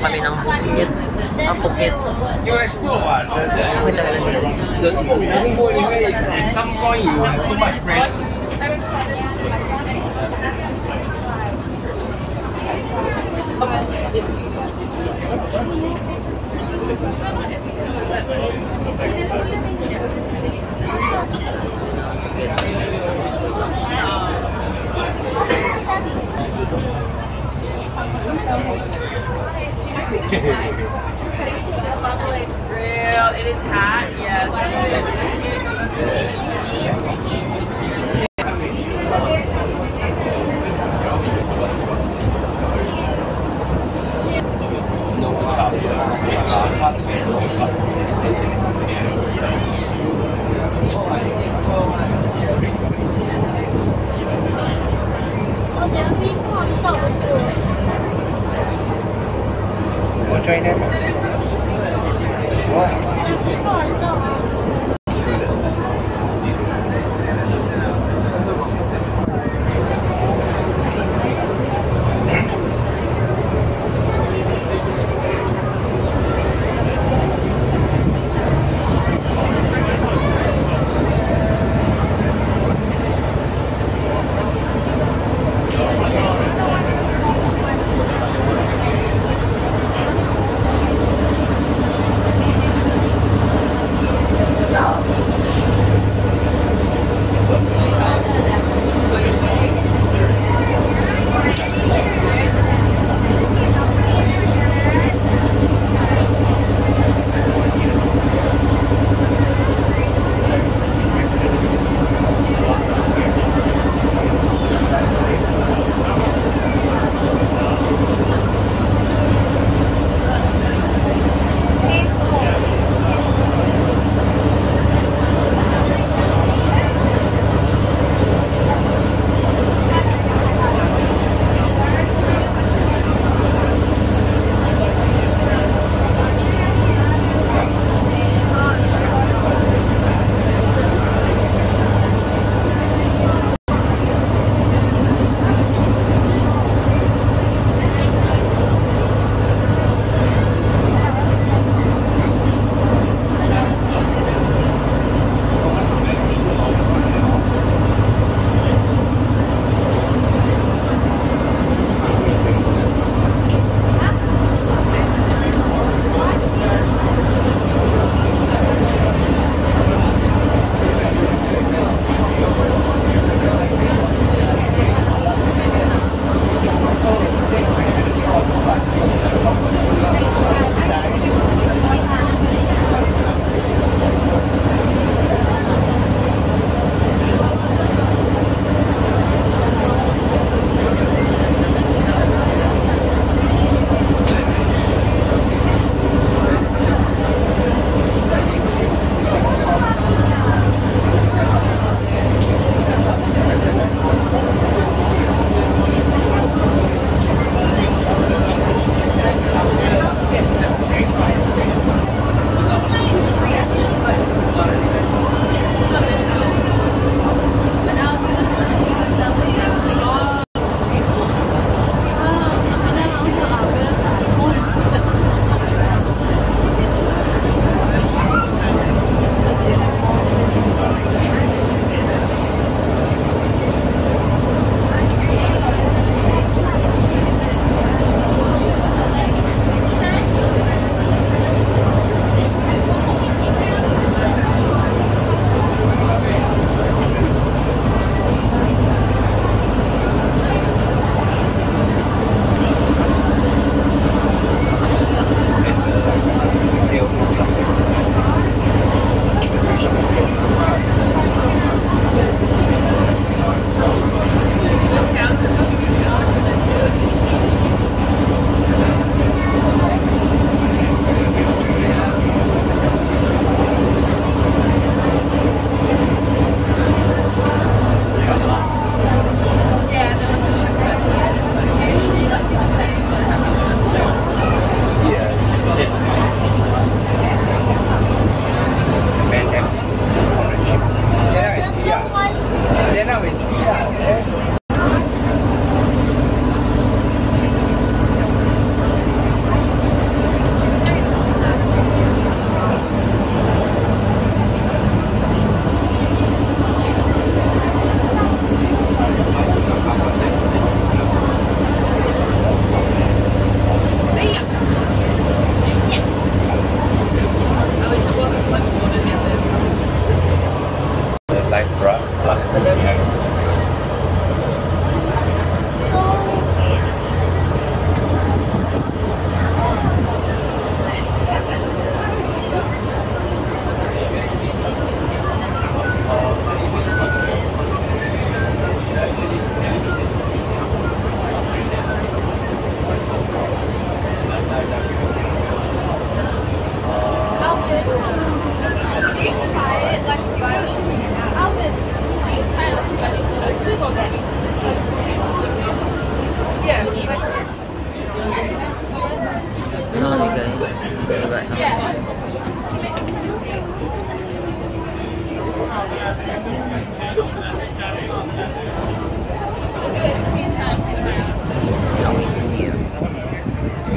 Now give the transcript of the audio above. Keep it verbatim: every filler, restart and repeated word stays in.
kami ng Phuket. Ah, Phuket. You explore what? Okay talaga guys. The smoke moving more, you may at some point you have too much pressure. Real, it is hot, yes. We'll train it. What? No. Alvin, you get to try it like you got it. Alvin, you can try it like you got it. So it's too long for me. Like, yeah, like. Ano kami guys? Diba? Yeah. We'll do it a few times around. Tapos ang here.